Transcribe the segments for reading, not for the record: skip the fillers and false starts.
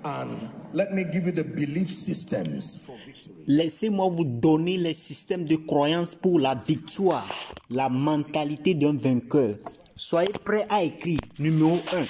And let me give you the belief systems for victory. Laissez-moi vous donner les systèmes de croyance pour la victoire, la mentalité d'un vainqueur. Soyez prêts à écrire. Numéro 1.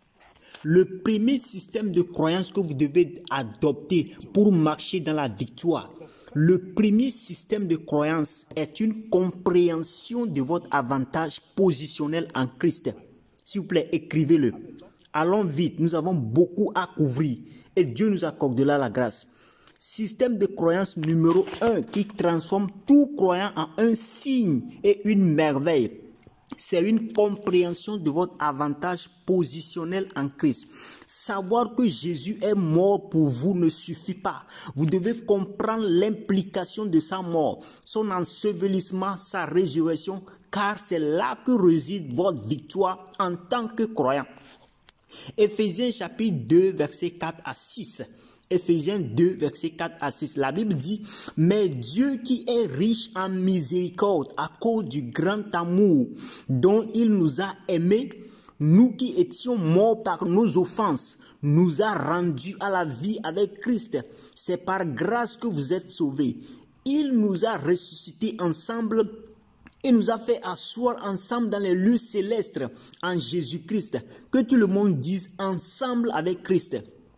Le premier système de croyance que vous devez adopter pour marcher dans la victoire. Le premier système de croyance est une compréhension de votre avantage positionnel en Christ. S'il vous plaît, écrivez-le. Allons vite, nous avons beaucoup à couvrir et Dieu nous accordera la grâce. Système de croyance numéro 1 qui transforme tout croyant en un signe et une merveille. C'est une compréhension de votre avantage positionnel en Christ. Savoir que Jésus est mort pour vous ne suffit pas. Vous devez comprendre l'implication de sa mort, son ensevelissement, sa résurrection, car c'est là que réside votre victoire en tant que croyant. Éphésiens chapitre 2, versets 4 à 6. Éphésiens 2, versets 4 à 6. La Bible dit, « Mais Dieu qui est riche en miséricorde à cause du grand amour dont il nous a aimés, nous qui étions morts par nos offenses, nous a rendus à la vie avec Christ. C'est par grâce que vous êtes sauvés. Il nous a ressuscités ensemble et nous a fait asseoir ensemble dans les lieux célestes en Jésus-Christ. » Que tout le monde dise « ensemble avec Christ ».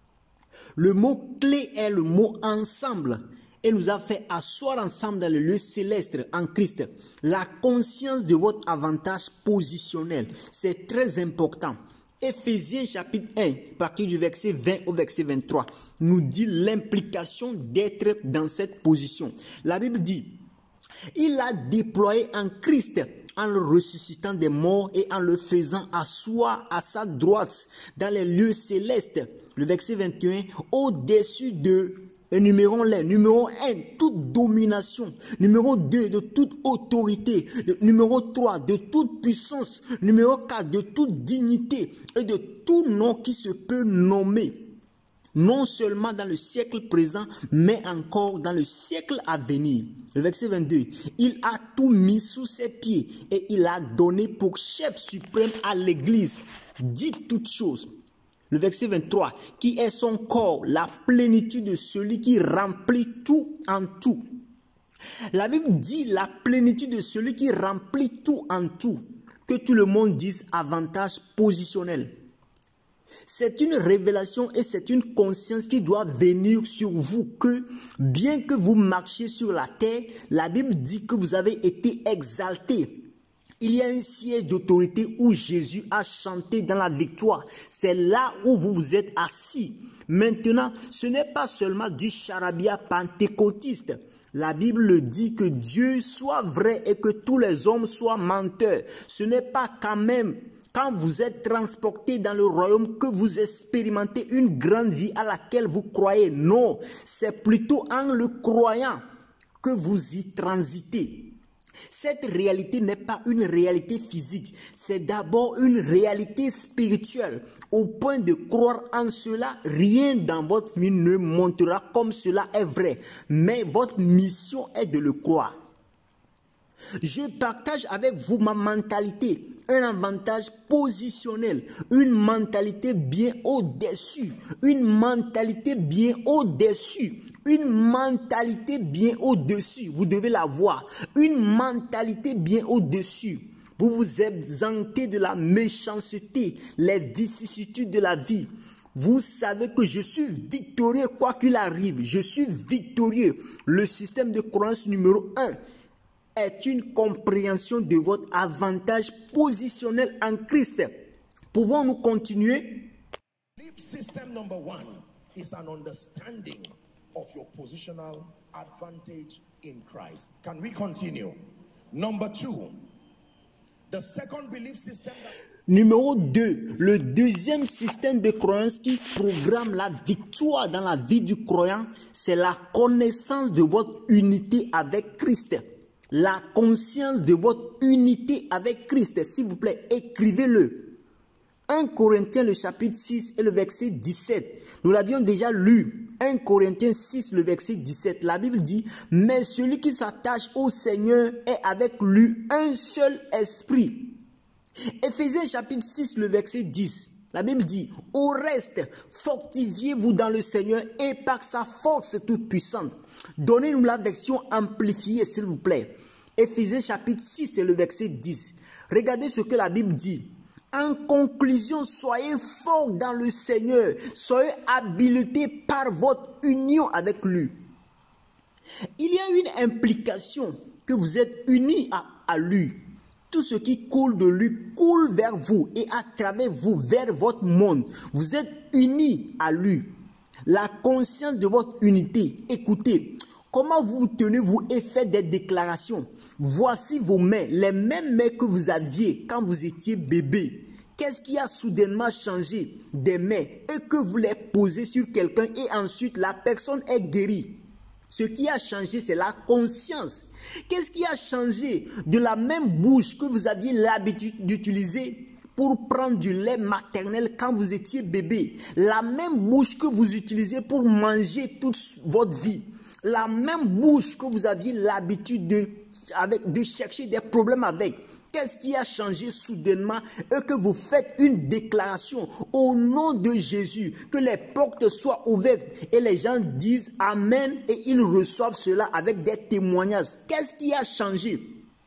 Le mot clé est le mot ensemble et nous a fait asseoir ensemble dans le lieu céleste en Christ. La conscience de votre avantage positionnel, c'est très important. Éphésiens chapitre 1, à partir du verset 20 au verset 23, nous dit l'implication d'être dans cette position. La Bible dit, il a déployé en Christ en le ressuscitant des morts et en le faisant asseoir à sa droite dans les lieux célestes. Le verset 21, au-dessus de, énumérons-les, numéro 1, toute domination, numéro 2, de toute autorité, numéro 3, de toute puissance, numéro 4, de toute dignité et de tout nom qui se peut nommer. Non seulement dans le siècle présent, mais encore dans le siècle à venir. Le verset 22, il a tout mis sous ses pieds et il a donné pour chef suprême à l'Église. Dites toutes choses. Le verset 23, qui est son corps, la plénitude de celui qui remplit tout en tout. La Bible dit la plénitude de celui qui remplit tout en tout. Que tout le monde dise avantage positionnel. C'est une révélation et c'est une conscience qui doit venir sur vous que bien que vous marchiez sur la terre, la Bible dit que vous avez été exalté. Il y a un siège d'autorité où Jésus a chanté dans la victoire. C'est là où vous vous êtes assis. Maintenant, ce n'est pas seulement du charabia pentecôtiste. La Bible dit que Dieu soit vrai et que tous les hommes soient menteurs. Ce n'est pas quand même quand vous êtes transporté dans le royaume que vous expérimentez une grande vie à laquelle vous croyez. Non, c'est plutôt en le croyant que vous y transitez. Cette réalité n'est pas une réalité physique, c'est d'abord une réalité spirituelle. Au point de croire en cela, rien dans votre vie ne montrera comme cela est vrai. Mais votre mission est de le croire. Je partage avec vous ma mentalité, un avantage positionnel, une mentalité bien au-dessus, une mentalité bien au-dessus. Une mentalité bien au-dessus, vous devez l'avoir. Une mentalité bien au-dessus. Vous vous exemptez de la méchanceté, les vicissitudes de la vie. Vous savez que je suis victorieux quoi qu'il arrive. Je suis victorieux. Le système de croyance numéro 1 est une compréhension de votre avantage positionnel en Christ. Pouvons-nous continuer? System number 1 is an understanding of your positional advantage in Christ. Can we continue? Number 2, the second belief system. Numéro 2, le deuxième système de croyance qui programme la victoire dans la vie du croyant, c'est la connaissance de votre unité avec Christ. La conscience de votre unité avec Christ. S'il vous plaît, écrivez-le. 1 Corinthiens, le chapitre 6 et le verset 17. Nous l'avions déjà lu. 1 Corinthiens 6, le verset 17. La Bible dit, « Mais celui qui s'attache au Seigneur est avec lui un seul esprit. » Éphésiens chapitre 6, le verset 10. La Bible dit, au reste, fortifiez-vous dans le Seigneur et par sa force toute puissante. Donnez-nous la version amplifiée, s'il vous plaît. Éphésiens chapitre 6, c'est le verset 10. Regardez ce que la Bible dit. En conclusion, soyez forts dans le Seigneur. Soyez habilités par votre union avec lui. Il y a une implication que vous êtes unis à lui. Tout ce qui coule de lui coule vers vous et à travers vous, vers votre monde. Vous êtes unis à lui. La conscience de votre unité. Écoutez, comment vous vous tenez, vous, et faites des déclarations. Voici vos mains, les mêmes mains que vous aviez quand vous étiez bébé. Qu'est-ce qui a soudainement changé des mains et que vous les posez sur quelqu'un et ensuite la personne est guérie? Ce qui a changé, c'est la conscience. Qu'est-ce qui a changé de la même bouche que vous aviez l'habitude d'utiliser pour prendre du lait maternel quand vous étiez bébé? La même bouche que vous utilisez pour manger toute votre vie. La même bouche que vous aviez l'habitude de chercher des problèmes avec. Qu'est-ce qui a changé soudainement et que vous faites une déclaration au nom de Jésus, que les portes soient ouvertes et les gens disent Amen et ils reçoivent cela avec des témoignages. Qu'est-ce qui a changé?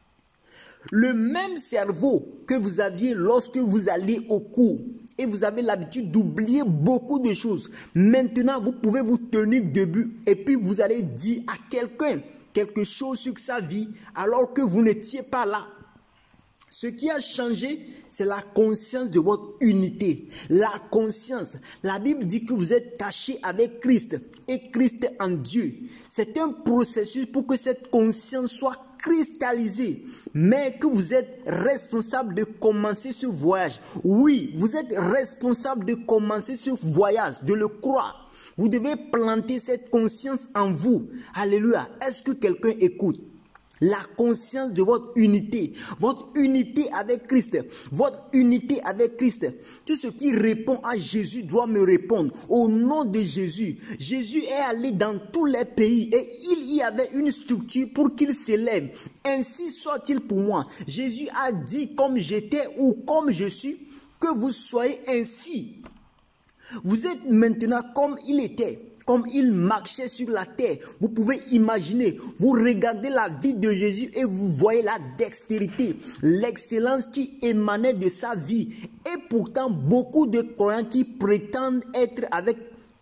Le même cerveau que vous aviez lorsque vous alliez au cours et vous avez l'habitude d'oublier beaucoup de choses. Maintenant, vous pouvez vous tenir debout et puis vous allez dire à quelqu'un quelque chose sur sa vie alors que vous n'étiez pas là. Ce qui a changé, c'est la conscience de votre unité. La conscience. La Bible dit que vous êtes cachés avec Christ et Christ en Dieu. C'est un processus pour que cette conscience soit cristallisée, mais que vous êtes responsable de commencer ce voyage. Oui, vous êtes responsable de commencer ce voyage, de le croire. Vous devez planter cette conscience en vous. Alléluia. Est-ce que quelqu'un écoute? La conscience de votre unité avec Christ, votre unité avec Christ. Tout ce qui répond à Jésus doit me répondre. Au nom de Jésus, Jésus est allé dans tous les pays et il y avait une structure pour qu'il s'élève. Ainsi soit-il pour moi. Jésus a dit comme j'étais ou comme je suis, que vous soyez ainsi. Vous êtes maintenant comme il était. Comme il marchait sur la terre, vous pouvez imaginer, vous regardez la vie de Jésus et vous voyez la dextérité, l'excellence qui émanait de sa vie. Et pourtant, beaucoup de croyants qui prétendent être avec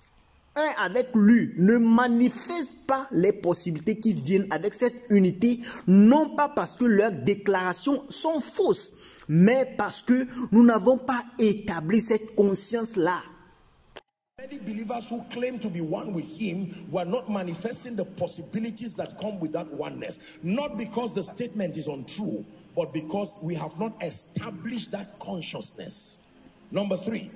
lui ne manifestent pas les possibilités qui viennent avec cette unité, non pas parce que leurs déclarations sont fausses, mais parce que nous n'avons pas établi cette conscience-là. Many believers who claim to be one with him were not manifesting the possibilities that come with that oneness. Not because the statement is untrue, but because we have not established that consciousness. Number 3.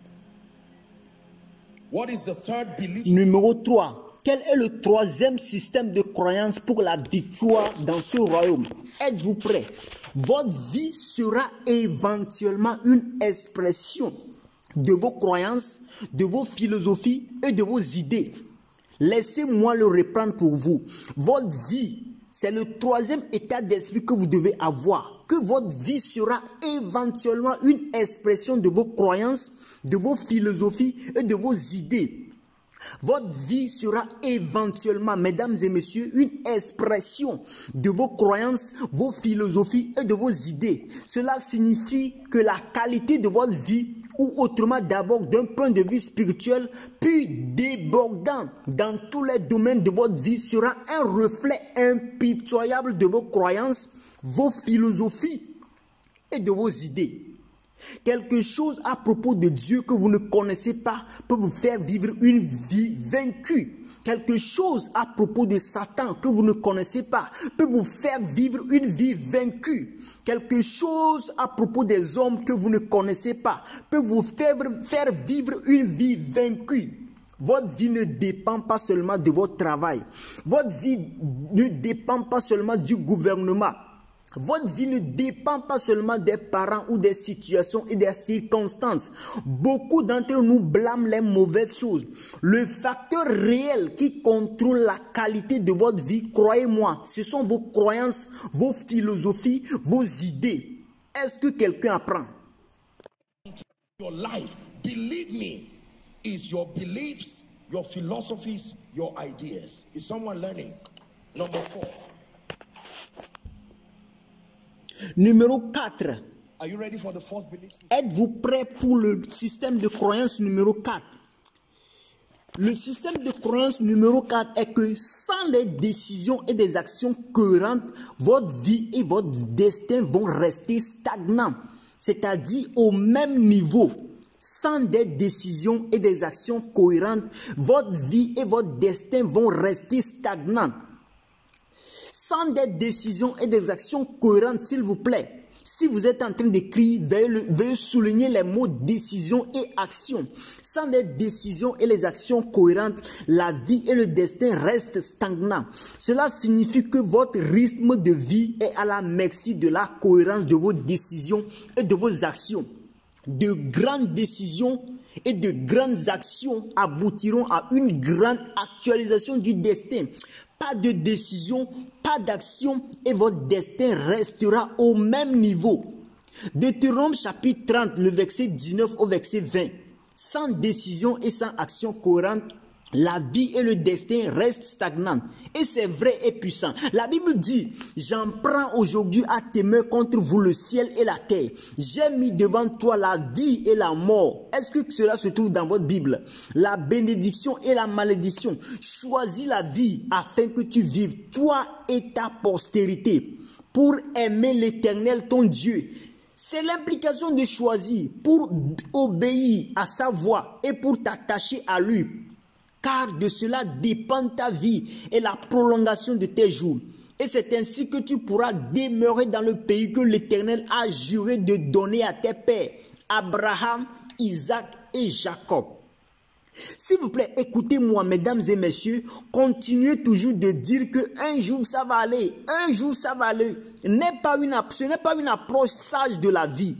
What is the third belief? Numéro 3. Quel est le troisième système de croyance pour la victoire dans ce royaume? Êtes-vous prêts? Votre vie sera éventuellement une expression de vos croyances, de vos philosophies et de vos idées. Laissez-moi le reprendre pour vous. Votre vie, c'est le troisième état d'esprit que vous devez avoir. Que votre vie sera éventuellement une expression de vos croyances, de vos philosophies et de vos idées. Votre vie sera éventuellement, mesdames et messieurs, une expression de vos croyances, vos philosophies et de vos idées. Cela signifie que la qualité de votre vie, ou autrement d'abord d'un point de vue spirituel, puis débordant dans tous les domaines de votre vie, sera un reflet impitoyable de vos croyances, vos philosophies et de vos idées. Quelque chose à propos de Dieu que vous ne connaissez pas peut vous faire vivre une vie vaincue. Quelque chose à propos de Satan que vous ne connaissez pas peut vous faire vivre une vie vaincue. Quelque chose à propos des hommes que vous ne connaissez pas peut vous faire vivre une vie vaincue. Votre vie ne dépend pas seulement de votre travail. Votre vie ne dépend pas seulement du gouvernement. Votre vie ne dépend pas seulement des parents ou des situations et des circonstances. Beaucoup d'entre nous blâment les mauvaises choses. Le facteur réel qui contrôle la qualité de votre vie, croyez-moi, ce sont vos croyances, vos philosophies, vos idées. Est-ce que quelqu'un apprend? Your life, believe me, is your beliefs, your philosophies, your ideas. Is someone learning? Number 4. Numéro 4. Are you ready for the 4th belief system? Êtes-vous prêt pour le système de croyance numéro 4? Le système de croyance numéro 4 est que sans des décisions et des actions cohérentes, votre vie et votre destin vont rester stagnants, c'est-à-dire au même niveau. Sans des décisions et des actions cohérentes, votre vie et votre destin vont rester stagnants. Sans des décisions et des actions cohérentes, s'il vous plaît. Si vous êtes en train d'écrire, veuillez souligner les mots décision et action. Sans des décisions et les actions cohérentes, la vie et le destin restent stagnants. Cela signifie que votre rythme de vie est à la merci de la cohérence de vos décisions et de vos actions. De grandes décisions et de grandes actions aboutiront à une grande actualisation du destin. Pas de décision, pas d'action et votre destin restera au même niveau. Deutéronome chapitre 30, le verset 19 au verset 20. Sans décision et sans action cohérente, la vie et le destin restent stagnants. Et c'est vrai et puissant. La Bible dit, j'en prends aujourd'hui à témoin contre vous le ciel et la terre. J'ai mis devant toi la vie et la mort. Est-ce que cela se trouve dans votre Bible? La bénédiction et la malédiction. Choisis la vie afin que tu vives, toi et ta postérité, pour aimer l'Éternel ton Dieu. C'est l'implication de choisir pour obéir à sa voix et pour t'attacher à lui. Car de cela dépend ta vie et la prolongation de tes jours. Et c'est ainsi que tu pourras demeurer dans le pays que l'Éternel a juré de donner à tes pères, Abraham, Isaac et Jacob. S'il vous plaît, écoutez-moi, mesdames et messieurs, continuez toujours de dire qu'un jour ça va aller, un jour ça va aller. Ce n'est pas une approche sage de la vie.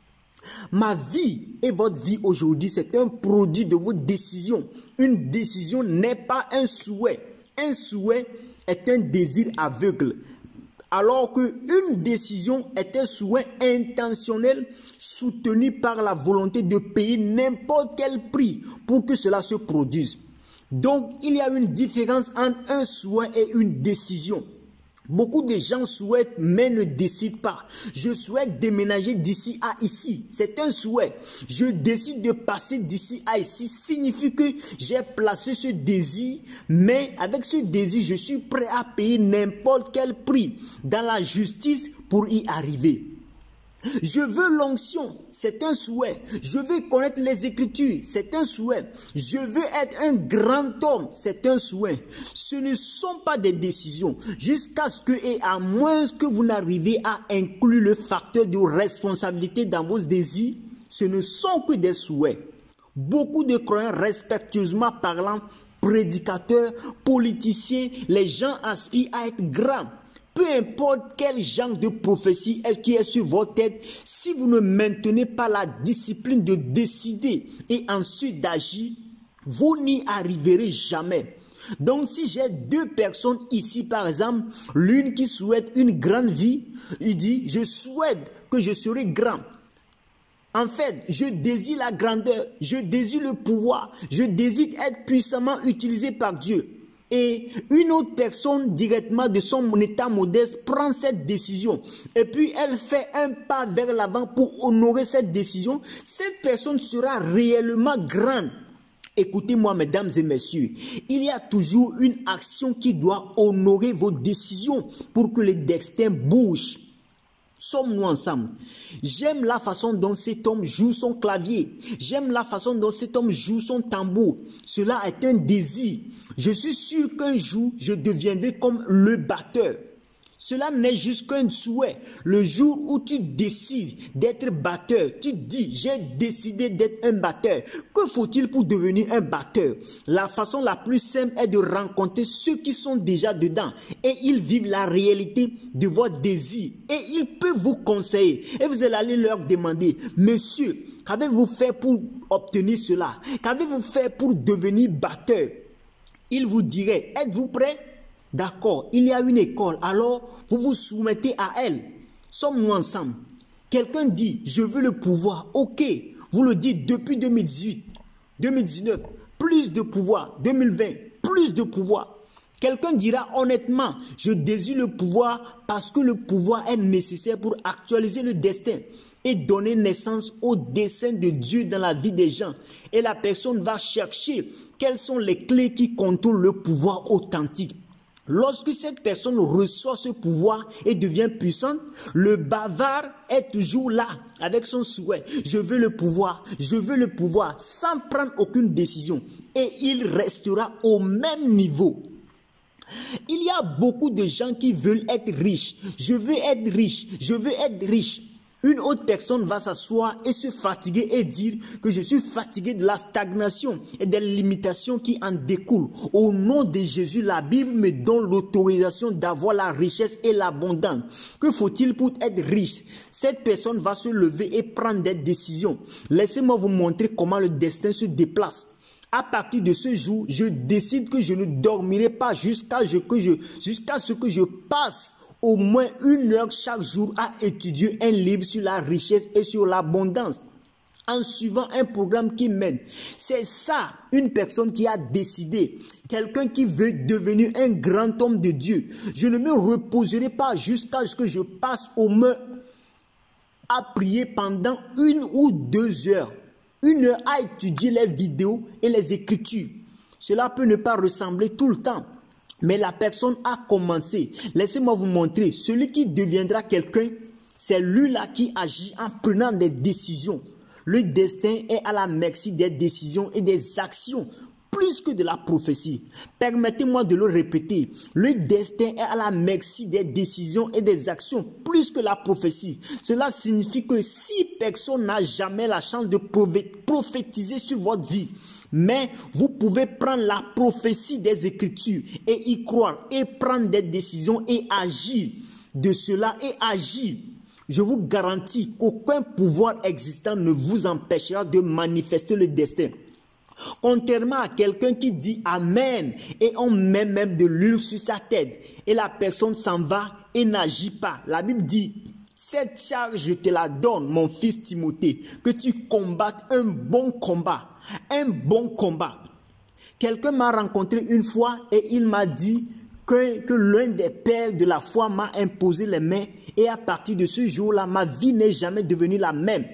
Ma vie et votre vie aujourd'hui, c'est un produit de vos décisions. Une décision n'est pas un souhait. Un souhait est un désir aveugle. Alors qu'une décision est un souhait intentionnel soutenu par la volonté de payer n'importe quel prix pour que cela se produise. Donc, il y a une différence entre un souhait et une décision. Beaucoup de gens souhaitent mais ne décident pas. Je souhaite déménager d'ici à ici. C'est un souhait. Je décide de passer d'ici à ici. Signifie que j'ai placé ce désir, mais avec ce désir, je suis prêt à payer n'importe quel prix dans la justice pour y arriver. Je veux l'onction, c'est un souhait. Je veux connaître les Écritures, c'est un souhait. Je veux être un grand homme, c'est un souhait. Ce ne sont pas des décisions. Jusqu'à ce que, et à moins que vous n'arrivez à inclure le facteur de responsabilité dans vos désirs, ce ne sont que des souhaits. Beaucoup de croyants, respectueusement parlant, prédicateurs, politiciens, les gens aspirent à être grands. Peu importe quel genre de prophétie qui est sur votre tête, si vous ne maintenez pas la discipline de décider et ensuite d'agir, vous n'y arriverez jamais. Donc si j'ai deux personnes ici par exemple, l'une qui souhaite une grande vie, il dit je souhaite que je serai grand. En fait, je désire la grandeur, je désire le pouvoir, je désire être puissamment utilisé par Dieu. Et une autre personne directement de son état modeste prend cette décision. Et puis elle fait un pas vers l'avant pour honorer cette décision. Cette personne sera réellement grande. Écoutez-moi, mesdames et messieurs, il y a toujours une action qui doit honorer vos décisions pour que le destin bouge. Sommes-nous ensemble? J'aime la façon dont cet homme joue son clavier. J'aime la façon dont cet homme joue son tambour. Cela est un désir. Je suis sûr qu'un jour, je deviendrai comme le batteur. Cela n'est juste qu'un souhait. Le jour où tu décides d'être batteur, tu dis, j'ai décidé d'être un batteur. Que faut-il pour devenir un batteur? La façon la plus simple est de rencontrer ceux qui sont déjà dedans. Et ils vivent la réalité de votre désir. Et ils peuvent vous conseiller. Et vous allez aller leur demander, monsieur, qu'avez-vous fait pour obtenir cela? Qu'avez-vous fait pour devenir batteur? Ils vous diraient, êtes-vous prêts? D'accord, il y a une école, alors vous vous soumettez à elle. Sommes-nous ensemble? Quelqu'un dit, je veux le pouvoir. Ok, vous le dites depuis 2018, 2019, plus de pouvoir, 2020, plus de pouvoir. Quelqu'un dira honnêtement, je désire le pouvoir parce que le pouvoir est nécessaire pour actualiser le destin et donner naissance au dessein de Dieu dans la vie des gens. Et la personne va chercher quelles sont les clés qui contrôlent le pouvoir authentique. Lorsque cette personne reçoit ce pouvoir et devient puissante, le bavard est toujours là avec son souhait. Je veux le pouvoir, sans prendre aucune décision. Et il restera au même niveau. Il y a beaucoup de gens qui veulent être riches. Je veux être riche, je veux être riche. Une autre personne va s'asseoir et se fatiguer et dire que je suis fatigué de la stagnation et des limitations qui en découlent. Au nom de Jésus, la Bible me donne l'autorisation d'avoir la richesse et l'abondance. Que faut-il pour être riche? Cette personne va se lever et prendre des décisions. Laissez-moi vous montrer comment le destin se déplace. À partir de ce jour, je décide que je ne dormirai pas jusqu'à ce que je passe au moins 1 heure chaque jour à étudier un livre sur la richesse et sur l'abondance, en suivant un programme qui m'aide. C'est ça, une personne qui a décidé, quelqu'un qui veut devenir un grand homme de Dieu. Je ne me reposerai pas jusqu'à ce que je passe au moins à prier pendant 1 ou 2 heures. 1 heure à étudier les vidéos et les écritures. Cela peut ne pas ressembler tout le temps. Mais la personne a commencé. Laissez-moi vous montrer. Celui qui deviendra quelqu'un, c'est lui-là qui agit en prenant des décisions. Le destin est à la merci des décisions et des actions, plus que de la prophétie. Permettez-moi de le répéter. Le destin est à la merci des décisions et des actions, plus que la prophétie. Cela signifie que si personne n'a jamais la chance de prophétiser sur votre vie, mais vous pouvez prendre la prophétie des Écritures et y croire et prendre des décisions et agir de cela et agir. Je vous garantis qu'aucun pouvoir existant ne vous empêchera de manifester le destin. Contrairement à quelqu'un qui dit Amen et on met même de l'huile sur sa tête et la personne s'en va et n'agit pas. La Bible dit, cette charge je te la donne mon fils Timothée, que tu combattes un bon combat. Un bon combat. Quelqu'un m'a rencontré une fois et il m'a dit que l'un des pères de la foi m'a imposé les mains et à partir de ce jour-là, ma vie n'est jamais devenue la même.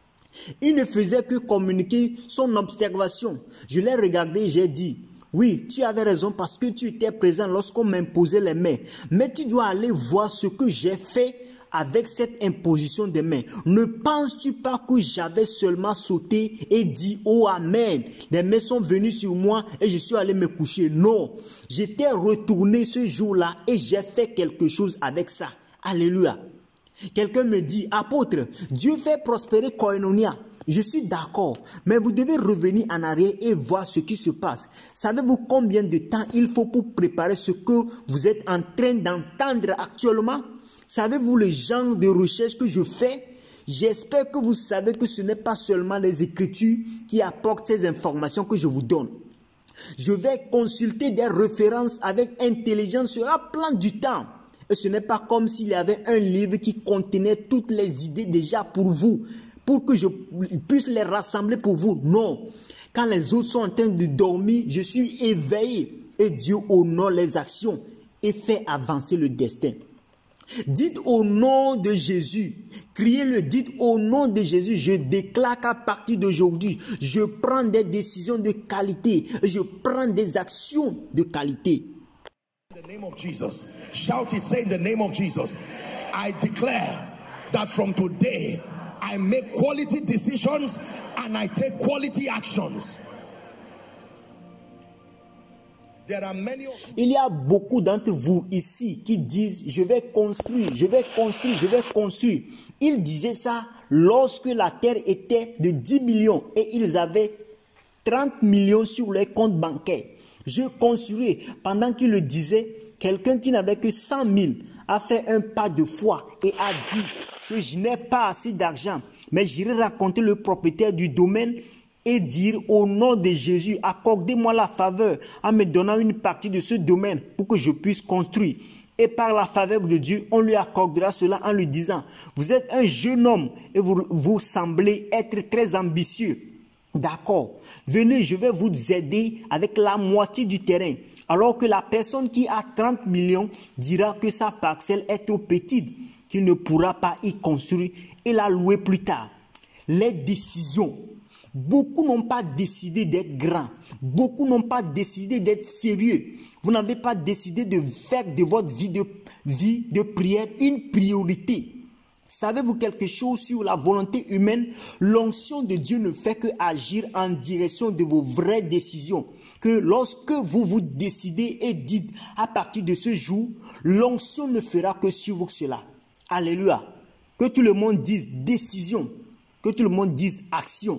Il ne faisait que communiquer son observation. Je l'ai regardé et j'ai dit, oui, tu avais raison parce que tu étais présent lorsqu'on m'imposait les mains. Mais tu dois aller voir ce que j'ai fait avec cette imposition des mains. Ne penses-tu pas que j'avais seulement sauté et dit « Oh Amen ». Les mains sont venues sur moi et je suis allé me coucher. Non, j'étais retourné ce jour-là et j'ai fait quelque chose avec ça. Alléluia. Quelqu'un me dit « Apôtre, Dieu fait prospérer Koinonia ». Je suis d'accord, mais vous devez revenir en arrière et voir ce qui se passe. Savez-vous combien de temps il faut pour préparer ce que vous êtes en train d'entendre actuellement? Savez-vous le genre de recherche que je fais? J'espère que vous savez que ce n'est pas seulement les Écritures qui apportent ces informations que je vous donne. Je vais consulter des références avec intelligence, cela prend du temps. Et ce n'est pas comme s'il y avait un livre qui contenait toutes les idées déjà pour vous, pour que je puisse les rassembler pour vous. Non. Quand les autres sont en train de dormir, je suis éveillé et Dieu honore les actions et fait avancer le destin. Dites au nom de Jésus, criez-le, dites au nom de Jésus, je déclare qu'à partir d'aujourd'hui, je prends des décisions de qualité, je prends des actions de qualité. In the name of Jesus, shout it, say in the name of Jesus, I declare that from today, I make quality decisions and I take quality actions. Il y a beaucoup d'entre vous ici qui disent je vais construire, je vais construire, je vais construire. Ils disaient ça lorsque la terre était de 10 millions et ils avaient 30 millions sur les comptes bancaires. Je construirai. Pendant qu'ils le disaient, quelqu'un qui n'avait que 100 000 a fait un pas de foi et a dit que je n'ai pas assez d'argent, mais j'irai rencontrer le propriétaire du domaine et dire au nom de Jésus, accordez-moi la faveur en me donnant une partie de ce domaine pour que je puisse construire. Et par la faveur de Dieu, on lui accordera cela en lui disant, vous êtes un jeune homme et vous semblez être très ambitieux. D'accord, venez, je vais vous aider avec la moitié du terrain. Alors que la personne qui a 30 millions dira que sa parcelle est trop petite, qu'il ne pourra pas y construire et la louer plus tard. Les décisions. Beaucoup n'ont pas décidé d'être grands. Beaucoup n'ont pas décidé d'être sérieux. Vous n'avez pas décidé de faire de votre vie de prière une priorité. Savez-vous quelque chose sur la volonté humaine? L'onction de Dieu ne fait que agir en direction de vos vraies décisions. Que lorsque vous vous décidez et dites à partir de ce jour, l'onction ne fera que suivre cela. Alléluia. Que tout le monde dise décision. Que tout le monde dise action.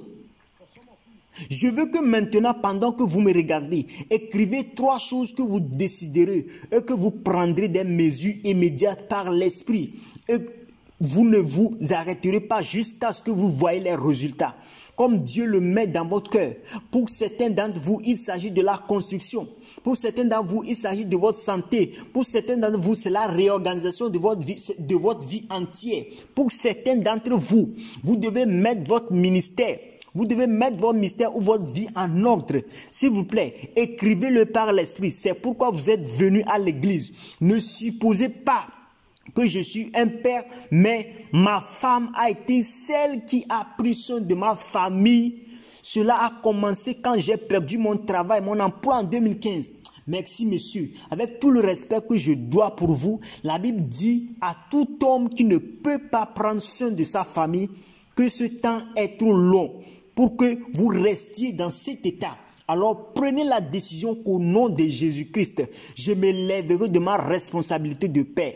Je veux que maintenant, pendant que vous me regardez, écrivez 3 choses que vous déciderez et que vous prendrez des mesures immédiates par l'esprit. Et vous ne vous arrêterez pas jusqu'à ce que vous voyez les résultats. Comme Dieu le met dans votre cœur. Pour certains d'entre vous, il s'agit de la construction. Pour certains d'entre vous, il s'agit de votre santé. Pour certains d'entre vous, c'est la réorganisation de votre vie entière. Pour certains d'entre vous, vous devez mettre votre ministère. Vous devez mettre votre ministère ou votre vie en ordre. S'il vous plaît, écrivez-le par l'esprit. C'est pourquoi vous êtes venu à l'église. Ne supposez pas que je suis un père, mais ma femme a été celle qui a pris soin de ma famille. Cela a commencé quand j'ai perdu mon travail, mon emploi en 2015. Merci, monsieur. Avec tout le respect que je dois pour vous, la Bible dit à tout homme qui ne peut pas prendre soin de sa famille que ce temps est trop long pour que vous restiez dans cet état. Alors prenez la décision qu'au nom de Jésus-Christ, je me lèverai de ma responsabilité de père.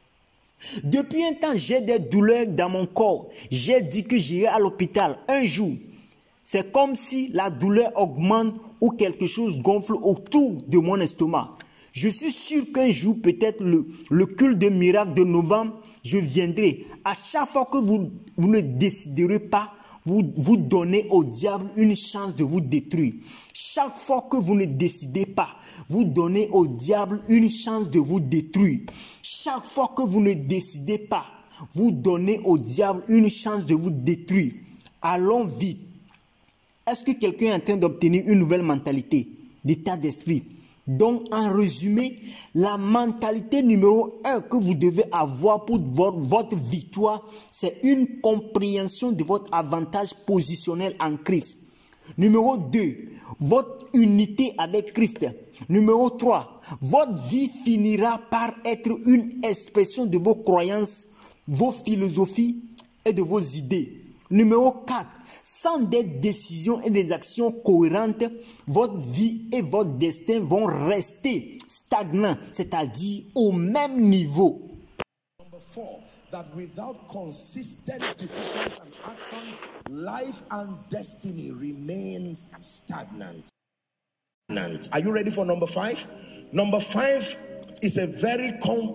Depuis un temps, j'ai des douleurs dans mon corps. J'ai dit que j'irai à l'hôpital un jour. C'est comme si la douleur augmente ou quelque chose gonfle autour de mon estomac. Je suis sûr qu'un jour, peut-être le culte de miracle de novembre, je viendrai. À chaque fois que vous ne déciderez pas, vous donnez au diable une chance de vous détruire. Chaque fois que vous ne décidez pas, vous donnez au diable une chance de vous détruire. Chaque fois que vous ne décidez pas, vous donnez au diable une chance de vous détruire. Allons vite. Est-ce que quelqu'un est en train d'obtenir une nouvelle mentalité, d'état d'esprit? Donc, en résumé, la mentalité numéro 1 que vous devez avoir pour votre victoire, c'est une compréhension de votre avantage positionnel en Christ. Numéro 2, votre unité avec Christ. Numéro 3, votre vie finira par être une expression de vos croyances, vos philosophies et de vos idées. Numéro 4, sans des décisions et des actions cohérentes, votre vie et votre destin vont rester stagnants, c'est-à-dire au même niveau. Number 4, that without consistent decisions and actions, life and destiny remains stagnant. Are you ready for number 5? Number 5 is a very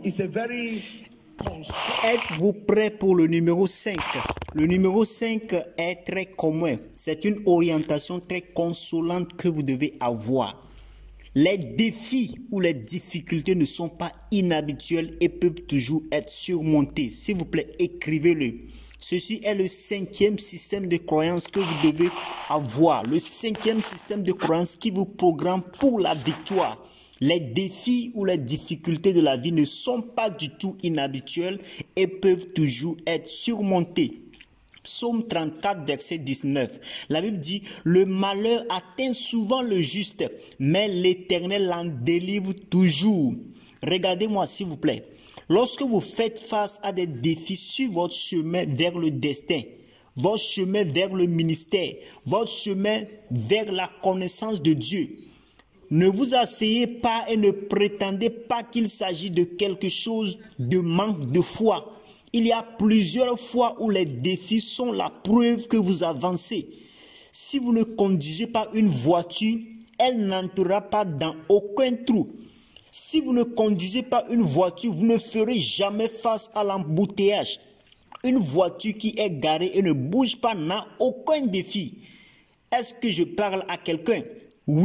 Êtes-vous prêt pour le numéro 5? Le numéro 5 est très commun. C'est une orientation très consolante que vous devez avoir. Les défis ou les difficultés ne sont pas inhabituels et peuvent toujours être surmontés. S'il vous plaît, écrivez-le. Ceci est le 5e système de croyance que vous devez avoir. Le 5e système de croyance qui vous programme pour la victoire. Les défis ou les difficultés de la vie ne sont pas du tout inhabituels et peuvent toujours être surmontés. Psaume 34, verset 19. La Bible dit, le malheur atteint souvent le juste, mais l'Éternel l'en délivre toujours. Regardez-moi s'il vous plaît. Lorsque vous faites face à des défis sur votre chemin vers le destin, votre chemin vers le ministère, votre chemin vers la connaissance de Dieu, ne vous asseyez pas et ne prétendez pas qu'il s'agit de quelque chose de manque de foi. Il y a plusieurs fois où les défis sont la preuve que vous avancez. Si vous ne conduisez pas une voiture, elle n'entrera pas dans aucun trou. Si vous ne conduisez pas une voiture, vous ne ferez jamais face à l'embouteillage. Une voiture qui est garée et ne bouge pas n'a aucun défi. Est-ce que je parle à quelqu'un? Oui.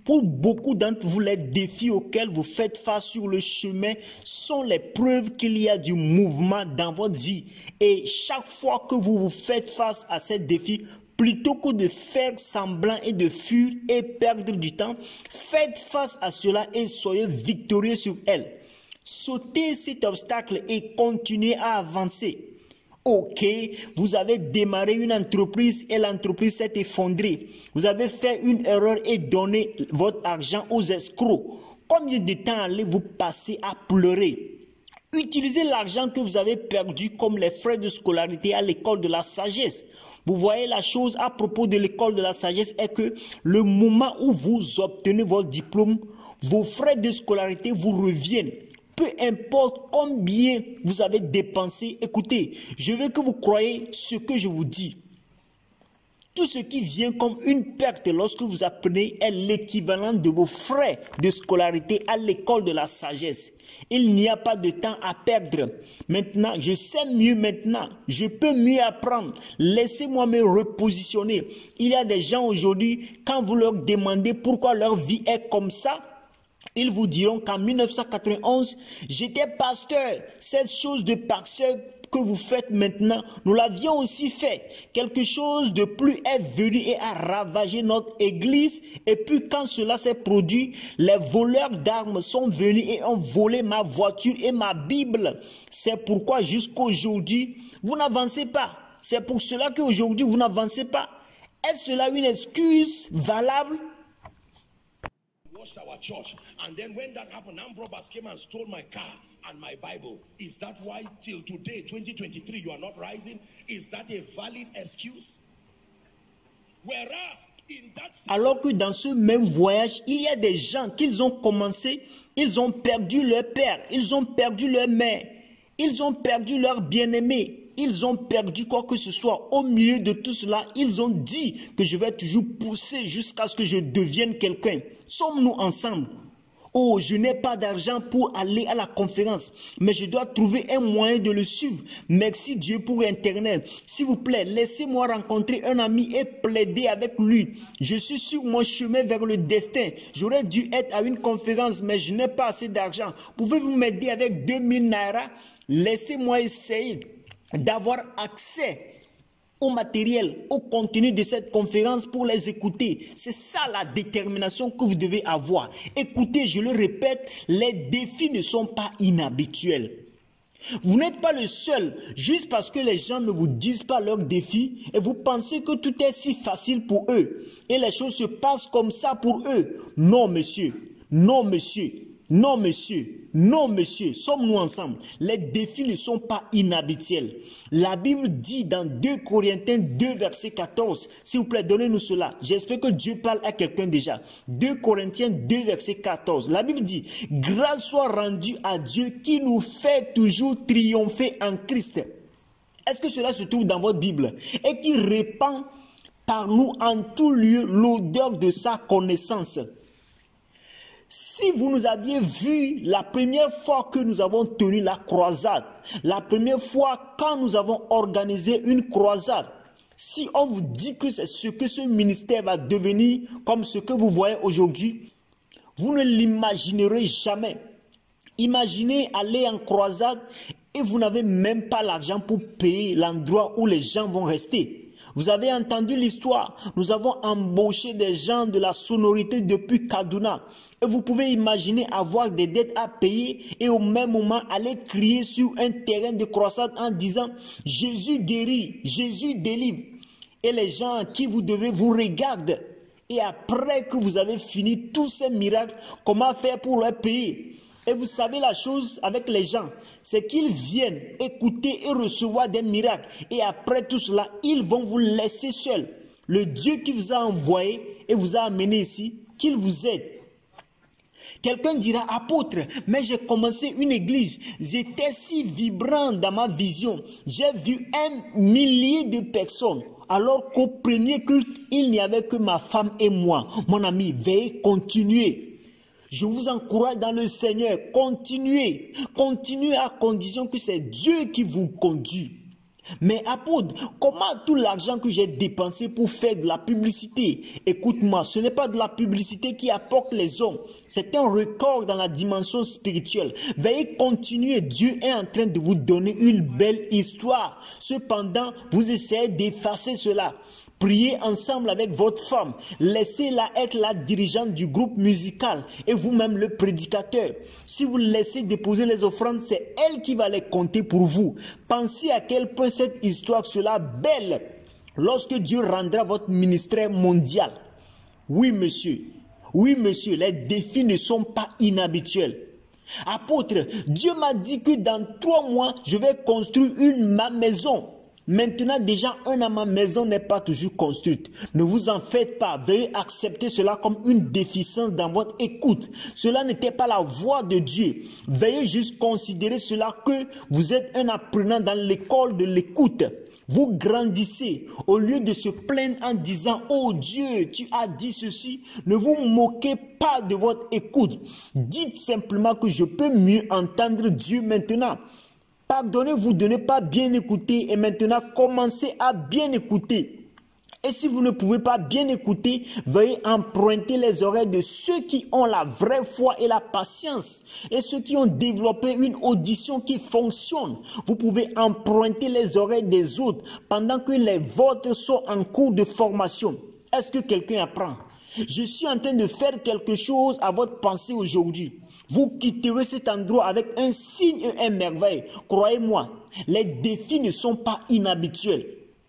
Pour beaucoup d'entre vous, les défis auxquels vous faites face sur le chemin sont les preuves qu'il y a du mouvement dans votre vie. Et chaque fois que vous vous faites face à ces défis, plutôt que de faire semblant et de fuir et perdre du temps, faites face à cela et soyez victorieux sur elle. Sautez cet obstacle et continuez à avancer. Ok, vous avez démarré une entreprise et l'entreprise s'est effondrée. Vous avez fait une erreur et donné votre argent aux escrocs. Combien de temps allez-vous passer à pleurer? Utilisez l'argent que vous avez perdu comme les frais de scolarité à l'école de la sagesse. Vous voyez, la chose à propos de l'école de la sagesse est que le moment où vous obtenez votre diplôme, vos frais de scolarité vous reviennent. Peu importe combien vous avez dépensé, écoutez, je veux que vous croyez ce que je vous dis. Tout ce qui vient comme une perte lorsque vous apprenez est l'équivalent de vos frais de scolarité à l'école de la sagesse. Il n'y a pas de temps à perdre. Maintenant, je sais mieux maintenant. Je peux mieux apprendre. Laissez-moi me repositionner. Il y a des gens aujourd'hui, quand vous leur demandez pourquoi leur vie est comme ça, ils vous diront qu'en 1991, j'étais pasteur. Cette chose de pasteur que vous faites maintenant, nous l'avions aussi fait. Quelque chose de plus est venu et a ravagé notre église. Et puis quand cela s'est produit, les voleurs d'armes sont venus et ont volé ma voiture et ma Bible. C'est pourquoi jusqu'aujourd'hui, vous n'avancez pas. C'est pour cela qu'aujourd'hui, vous n'avancez pas. Est-ce cela une excuse valable? Our church, and then when that happened, armed robbers came and stole my car and my Bible. Is that why till today, 2023, you are not rising? Is that a valid excuse? Whereas in that... Alors que dans ce même voyage, il y a des gens qu'ils ont commencé, ils ont perdu leur père, ils ont perdu leur mère, ils ont perdu leur bien-aimé. Ils ont perdu quoi que ce soit. Au milieu de tout cela, ils ont dit que je vais toujours pousser jusqu'à ce que je devienne quelqu'un. Sommes-nous ensemble? Oh, je n'ai pas d'argent pour aller à la conférence, mais je dois trouver un moyen de le suivre. Merci Dieu pour Internet. S'il vous plaît, laissez-moi rencontrer un ami et plaider avec lui. Je suis sur mon chemin vers le destin. J'aurais dû être à une conférence, mais je n'ai pas assez d'argent. Pouvez-vous m'aider avec 2000 naira? Laissez-moi essayer d'avoir accès au matériel, au contenu de cette conférence pour les écouter. C'est ça la détermination que vous devez avoir. Écoutez, je le répète, les défis ne sont pas inhabituels. Vous n'êtes pas le seul, juste parce que les gens ne vous disent pas leurs défis et vous pensez que tout est si facile pour eux et les choses se passent comme ça pour eux. Non, monsieur. Non, monsieur. Non, monsieur. Non, monsieur. Sommes-nous ensemble? Les défis ne sont pas inhabituels. La Bible dit dans 2 Corinthiens 2, verset 14. S'il vous plaît, donnez-nous cela. J'espère que Dieu parle à quelqu'un déjà. 2 Corinthiens 2, verset 14. La Bible dit, grâce soit rendue à Dieu qui nous fait toujours triompher en Christ. Est-ce que cela se trouve dans votre Bible? Et qui répand par nous en tout lieu l'odeur de sa connaissance. Si vous nous aviez vu la première fois que nous avons tenu la croisade, la première fois quand nous avons organisé une croisade, si on vous dit que c'est ce que ce ministère va devenir comme ce que vous voyez aujourd'hui, vous ne l'imaginerez jamais. Imaginez aller en croisade et vous n'avez même pas l'argent pour payer l'endroit où les gens vont rester. Vous avez entendu l'histoire. Nous avons embauché des gens de la sonorité depuis Kaduna. Et vous pouvez imaginer avoir des dettes à payer et au même moment aller crier sur un terrain de croisade en disant « Jésus guérit, Jésus délivre ». Et les gens à qui vous devez vous regardent. Et après que vous avez fini tous ces miracles, comment faire pour leur payer? Et vous savez la chose avec les gens, c'est qu'ils viennent écouter et recevoir des miracles. Et après tout cela, ils vont vous laisser seuls. Le Dieu qui vous a envoyé et vous a amené ici, qu'il vous aide. Quelqu'un dira, apôtre, mais j'ai commencé une église. J'étais si vibrant dans ma vision. J'ai vu 1 millier de personnes. Alors qu'au premier culte, il n'y avait que ma femme et moi. Mon ami, veuillez continuer. Je vous encourage dans le Seigneur, continuez. Continuez à condition que c'est Dieu qui vous conduit. Mais apôtre, comment tout l'argent que j'ai dépensé pour faire de la publicité? Écoute-moi, ce n'est pas de la publicité qui apporte les hommes. C'est un record dans la dimension spirituelle. Veuillez continuer. Dieu est en train de vous donner une belle histoire. Cependant, vous essayez d'effacer cela. Priez ensemble avec votre femme. Laissez-la être la dirigeante du groupe musical et vous-même le prédicateur. Si vous laissez déposer les offrandes, c'est elle qui va les compter pour vous. Pensez à quel point cette histoire sera belle lorsque Dieu rendra votre ministère mondial. Oui, monsieur. Oui, monsieur, les défis ne sont pas inhabituels. Apôtre, Dieu m'a dit que dans 3 mois, je vais construire ma maison. Maintenant, déjà, un à ma maison n'est pas toujours construite. Ne vous en faites pas. Veuillez accepter cela comme une déficience dans votre écoute. Cela n'était pas la voix de Dieu. Veuillez juste considérer cela que vous êtes un apprenant dans l'école de l'écoute. Vous grandissez. Au lieu de se plaindre en disant « Oh Dieu, tu as dit ceci », ne vous moquez pas de votre écoute. Dites simplement que je peux mieux entendre Dieu maintenant. Pardonnez-vous de ne pas bien écouter et maintenant commencez à bien écouter. Et si vous ne pouvez pas bien écouter, veuillez emprunter les oreilles de ceux qui ont la vraie foi et la patience et ceux qui ont développé une audition qui fonctionne. Vous pouvez emprunter les oreilles des autres pendant que les vôtres sont en cours de formation. Est-ce que quelqu'un apprend? Je suis en train de faire quelque chose à votre pensée aujourd'hui. Vous quitterez cet endroit avec un signe et un merveille. Croyez-moi, les défis ne sont pas inhabituels.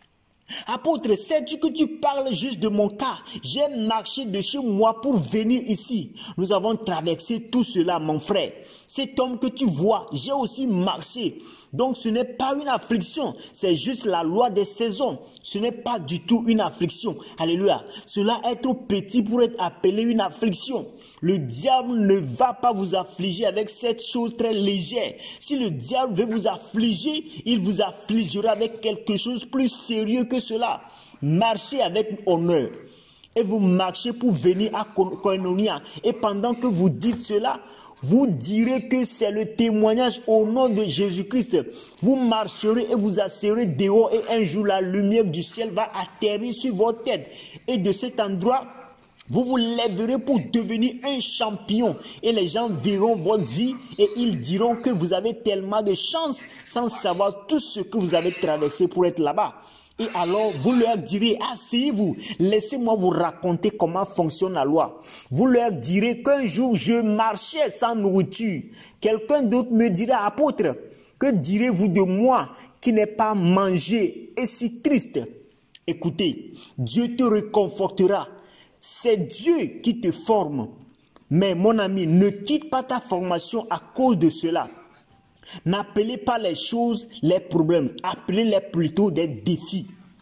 Apôtre, sais-tu que tu parles juste de mon cas? J'ai marché de chez moi pour venir ici. Nous avons traversé tout cela, mon frère. Cet homme que tu vois, j'ai aussi marché. Donc ce n'est pas une affliction, c'est juste la loi des saisons. Ce n'est pas du tout une affliction. Alléluia. Cela est trop petit pour être appelé une affliction. Le diable ne va pas vous affliger avec cette chose très légère. Si le diable veut vous affliger, il vous affligera avec quelque chose de plus sérieux que cela. Marchez avec honneur. Et vous marchez pour venir à Koinonia. Et pendant que vous dites cela, vous direz que c'est le témoignage au nom de Jésus-Christ. Vous marcherez et vous assurez dehors et un jour la lumière du ciel va atterrir sur votre tête. Et de cet endroit, vous vous lèverez pour devenir un champion. Et les gens verront votre vie et ils diront que vous avez tellement de chance sans savoir tout ce que vous avez traversé pour être là-bas. Et alors, vous leur direz, asseyez-vous, laissez-moi vous raconter comment fonctionne la loi. Vous leur direz qu'un jour, je marchais sans nourriture. Quelqu'un d'autre me dira, apôtre, que direz-vous de moi qui n'ai pas mangé et si triste? Écoutez, Dieu te réconfortera. C'est Dieu qui te forme. Mais mon ami, ne quitte pas ta formation à cause de cela. N'appelez pas les choses les problèmes, appelez-les plutôt des défis.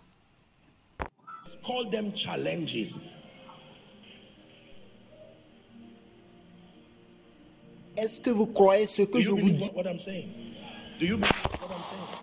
Call them challenges. Est-ce que vous croyez ce que je vous dis? What I'm saying? Do you believe what I'm saying?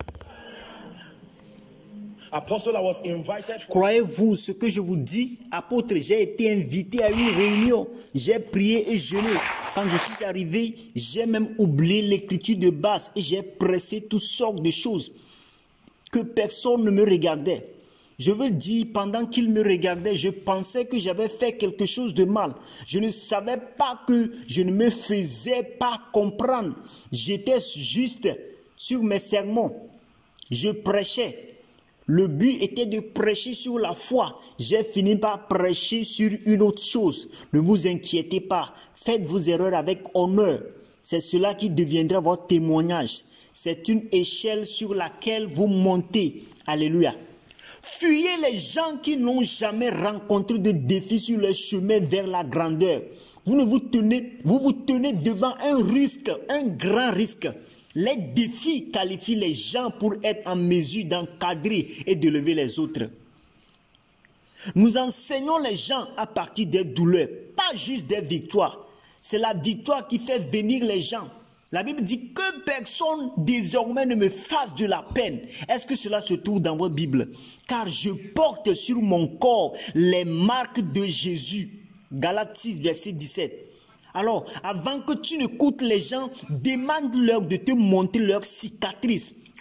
Apostle, I was invited for... Croyez-vous ce que je vous dis? Apôtre, j'ai été invité à une réunion. J'ai prié et jeûné. Quand je suis arrivé, j'ai même oublié l'écriture de base et j'ai pressé toutes sortes de choses que personne ne me regardait. Je veux dire, pendant qu'il me regardait, je pensais que j'avais fait quelque chose de mal. Je ne savais pas que je ne me faisais pas comprendre. J'étais juste sur mes sermons. Je prêchais. Le but était de prêcher sur la foi. J'ai fini par prêcher sur une autre chose. Ne vous inquiétez pas. Faites vos erreurs avec honneur. C'est cela qui deviendra votre témoignage. C'est une échelle sur laquelle vous montez. Alléluia. Fuyez les gens qui n'ont jamais rencontré de défis sur le chemin vers la grandeur. Vous vous tenez devant un risque, un grand risque. Les défis qualifient les gens pour être en mesure d'encadrer et de lever les autres. Nous enseignons les gens à partir des douleurs, pas juste des victoires. C'est la victoire qui fait venir les gens. La Bible dit que personne désormais ne me fasse de la peine. Est-ce que cela se trouve dans votre Bible? Car je porte sur mon corps les marques de Jésus. Galates 6, verset 17. Alors, avant que tu n'écoutes les gens, demande-leur de te montrer leurs cicatrices.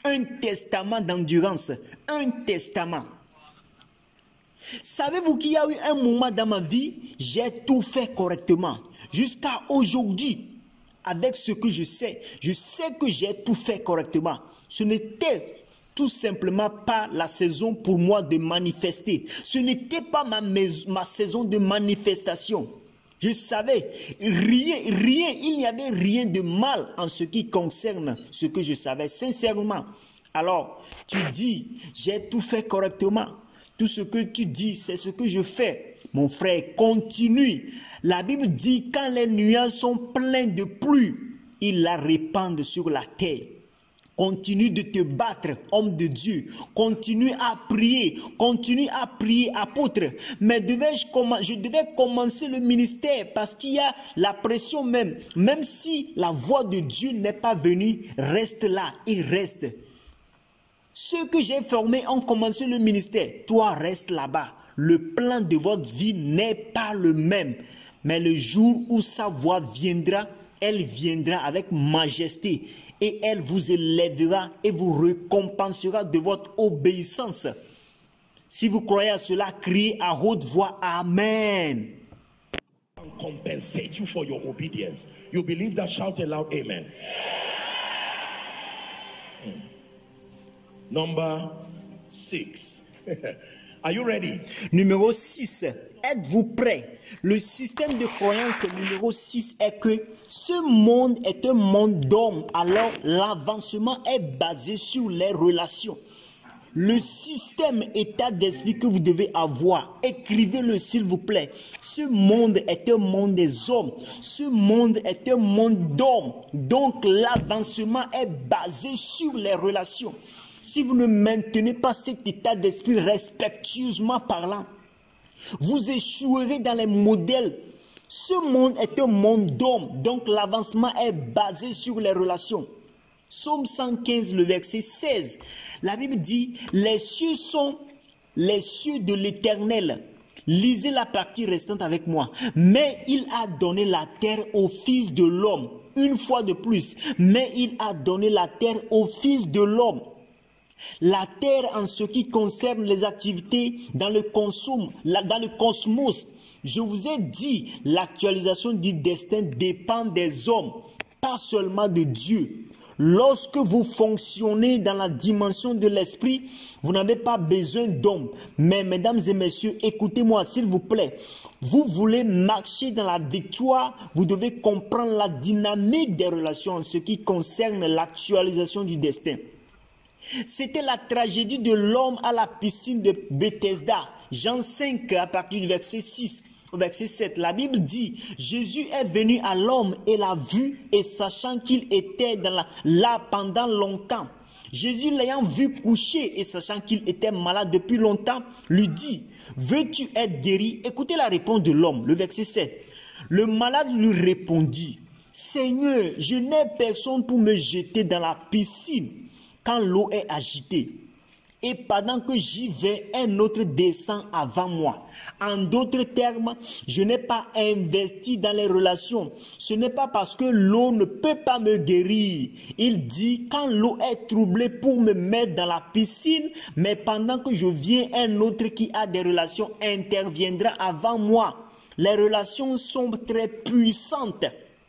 un testament d'endurance, un testament. Savez-vous qu'il y a eu un moment dans ma vie, j'ai tout fait correctement. Jusqu'à aujourd'hui, avec ce que je sais que j'ai tout fait correctement. Ce n'était tout simplement pas la saison pour moi de manifester. Ce n'était pas ma saison de manifestation. Je savais, il n'y avait rien de mal en ce qui concerne ce que je savais, sincèrement. Alors, tu dis, j'ai tout fait correctement. Tout ce que tu dis, c'est ce que je fais. Mon frère, continue. La Bible dit, quand les nuages sont pleins de pluie, ils la répandent sur la terre. Continue de te battre, homme de Dieu. Continue à prier, apôtre. Mais je devais commencer le ministère parce qu'il y a la pression même. Même si la voix de Dieu n'est pas venue, reste là, il reste. Ceux que j'ai formés ont commencé le ministère. Toi, reste là-bas. Le plan de votre vie n'est pas le même. Mais le jour où sa voix viendra, elle viendra avec majesté. Et elle vous élèvera et vous récompensera de votre obéissance. Si vous croyez à cela, criez à haute voix, Amen. Compensate you for your obedience. You believe that? Shout aloud, Amen. Number 6. Are you ready? Numéro 6. Êtes-vous prêts? Le système de croyance numéro 6 est que ce monde est un monde d'hommes. Alors l'avancement est basé sur les relations. Le système état d'esprit que vous devez avoir, écrivez-le s'il vous plaît. Ce monde est un monde des hommes. Ce monde est un monde d'hommes. Donc l'avancement est basé sur les relations. Si vous ne maintenez pas cet état d'esprit respectueusement parlant, vous échouerez dans les modèles. Ce monde est un monde d'hommes, donc l'avancement est basé sur les relations. Psaume 115, le verset 16. La Bible dit, les cieux sont les cieux de l'Éternel. Lisez la partie restante avec moi. Mais il a donné la terre au Fils de l'homme. Une fois de plus. Mais il a donné la terre au Fils de l'homme. La terre en ce qui concerne les activités dans le cosmos, je vous ai dit, l'actualisation du destin dépend des hommes, pas seulement de Dieu. Lorsque vous fonctionnez dans la dimension de l'esprit, vous n'avez pas besoin d'hommes. Mais mesdames et messieurs, écoutez-moi s'il vous plaît. Vous voulez marcher dans la victoire, vous devez comprendre la dynamique des relations en ce qui concerne l'actualisation du destin. C'était la tragédie de l'homme à la piscine de Bethesda. Jean 5 à partir du verset 6 au verset 7. La Bible dit, Jésus est venu à l'homme et l'a vu et sachant qu'il était là pendant longtemps. Jésus l'ayant vu coucher et sachant qu'il était malade depuis longtemps, lui dit, veux-tu être guéri? Écoutez la réponse de l'homme, le verset 7. Le malade lui répondit, Seigneur, je n'ai personne pour me jeter dans la piscine quand l'eau est agitée. Et pendant que j'y vais, un autre descend avant moi. En d'autres termes, je n'ai pas investi dans les relations. Ce n'est pas parce que l'eau ne peut pas me guérir. Il dit, quand l'eau est troublée pour me mettre dans la piscine, mais pendant que je viens, un autre qui a des relations interviendra avant moi. Les relations sont très puissantes.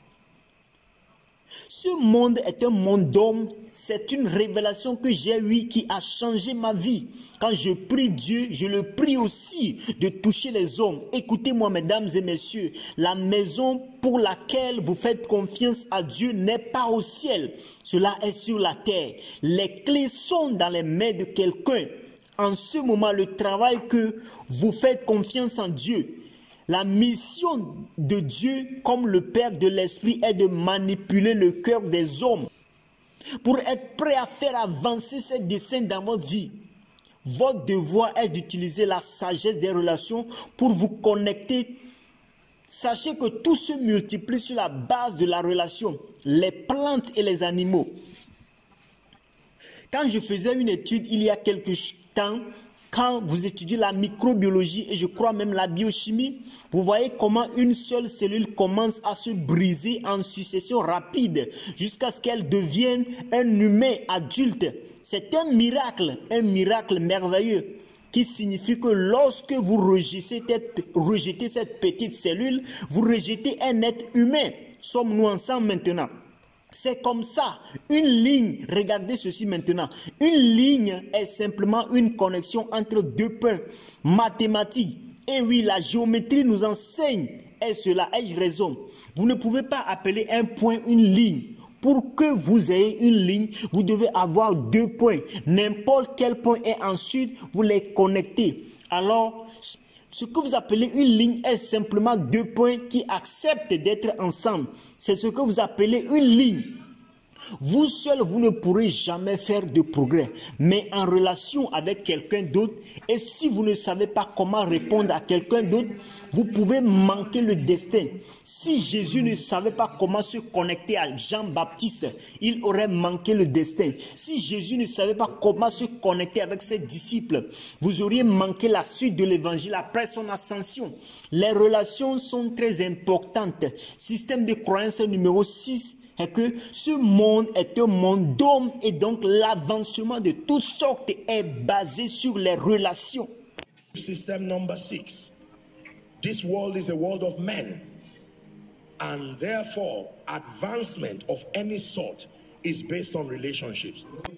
Ce monde est un monde d'hommes. C'est une révélation que j'ai eue qui a changé ma vie. Quand je prie Dieu, je le prie aussi de toucher les hommes. Écoutez-moi, mesdames et messieurs, la maison pour laquelle vous faites confiance à Dieu n'est pas au ciel. Cela est sur la terre. Les clés sont dans les mains de quelqu'un. En ce moment, le travail que vous faites confiance en Dieu, la mission de Dieu, comme le Père de l'Esprit, est de manipuler le cœur des hommes pour être prêt à faire avancer ces desseins dans votre vie. Votre devoir est d'utiliser la sagesse des relations pour vous connecter. Sachez que tout se multiplie sur la base de la relation, les plantes et les animaux. Quand je faisais une étude il y a quelques temps, Quand vous étudiez la microbiologie et je crois même la biochimie, vous voyez comment une seule cellule commence à se briser en succession rapide jusqu'à ce qu'elle devienne un humain adulte. C'est un miracle merveilleux qui signifie que lorsque vous rejetez cette petite cellule, vous rejetez un être humain. Sommes-nous ensemble maintenant? C'est comme ça, une ligne, regardez ceci maintenant, une ligne est simplement une connexion entre deux points mathématiques. Et oui, la géométrie nous enseigne, et cela, ai-je raison? Vous ne pouvez pas appeler un point une ligne. Pour que vous ayez une ligne, vous devez avoir deux points. N'importe quel point et ensuite vous les connectez. Alors, ce que vous appelez une ligne est simplement deux points qui acceptent d'être ensemble. C'est ce que vous appelez une ligne. Vous seul, vous ne pourrez jamais faire de progrès, mais en relation avec quelqu'un d'autre, et si vous ne savez pas comment répondre à quelqu'un d'autre, vous pouvez manquer le destin. Si Jésus ne savait pas comment se connecter à Jean-Baptiste, il aurait manqué le destin. Si Jésus ne savait pas comment se connecter avec ses disciples, vous auriez manqué la suite de l'évangile après son ascension. Les relations sont très importantes. Système de croyance numéro 6. est que ce monde est un monde d'hommes et donc l'avancement de toutes sortes est basé sur les relations. System number 6. This world is a world of men, and therefore advancement of any sort is based on relationships.